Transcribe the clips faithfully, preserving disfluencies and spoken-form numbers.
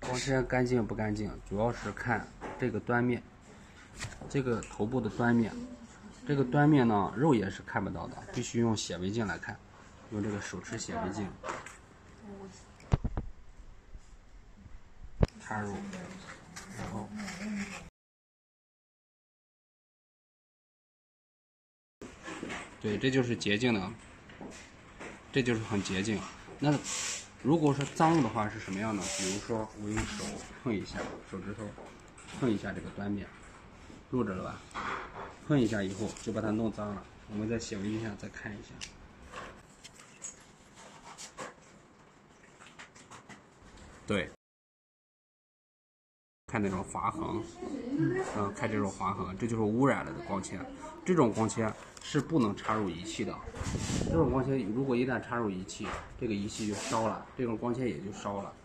光纤干净不干净，主要是看这个端面，这个头部的端面。这个端面呢，肉眼是看不到的，必须用显微镜来看，用这个手持显微镜插入，然后对，这就是洁净的，这就是很洁净。那如果说脏的话是什么样呢？比如说我用手碰一下，手指头碰一下这个端面，录着了吧？碰一下以后就把它弄脏了。我们在显微镜下再看一下，对，看那种划痕，嗯，看这种划痕，这就是污染了的光纤。这种光纤是不能插入仪器的。这种光纤如果一旦插入仪器，这个仪器就烧了，这种光纤也就烧了。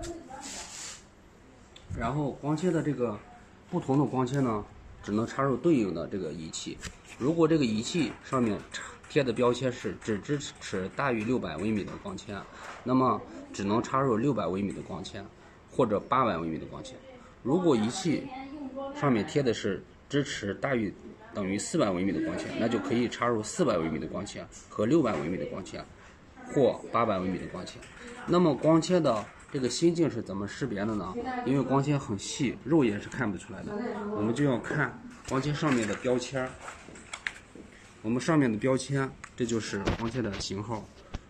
然后光纤的这个不同的光纤呢，只能插入对应的这个仪器。如果这个仪器上面贴的标签是只支持大于六百微米的光纤，那么只能插入六百微米的光纤或者八百微米的光纤。如果仪器上面贴的是支持大于等于四百微米的光纤，那就可以插入四百微米的光纤和六百微米的光纤或八百微米的光纤。那么光纤的这个心径是怎么识别的呢？因为光纤很细，肉眼是看不出来的，我们就要看光纤上面的标签。我们上面的标签，这就是光纤的型号，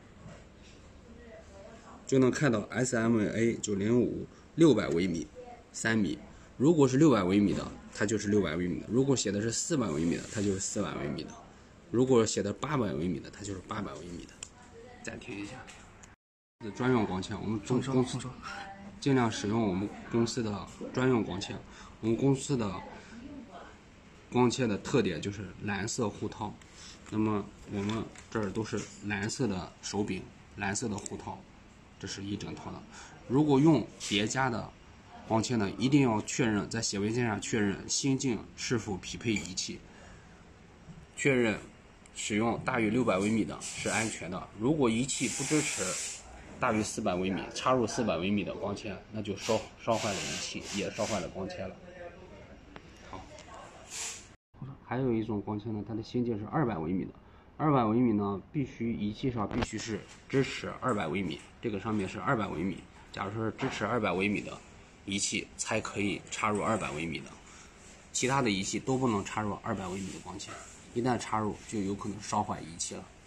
就能看到 S M A 九零五 六百微米三米。如果是六百微米的，它就是六百微米的；如果写的是四百微米的，它就是四百微米的；如果写的八百微米的，它就是八百微米的。暂停一下。专用光纤，我们公公司尽量使用我们公司的专用光纤。我们公司的光纤的特点就是蓝色护套，那么我们这儿都是蓝色的手柄，蓝色的护套，这是一整套的。如果用别家的光纤呢，一定要确认在显微镜上确认心径是否匹配仪器，确认使用大于六百微米的是安全的。如果仪器不支持大于四百微米，插入四百微米的光纤，那就烧烧坏了仪器，也烧坏了光纤了。好，还有一种光纤呢，它的心径是二百微米的。二百微米呢，必须仪器上必须是支持二百微米，这个上面是二百微米。假如说是支持二百微米的仪器，才可以插入二百微米的，其他的仪器都不能插入二百微米的光纤，一旦插入就有可能烧坏仪器了。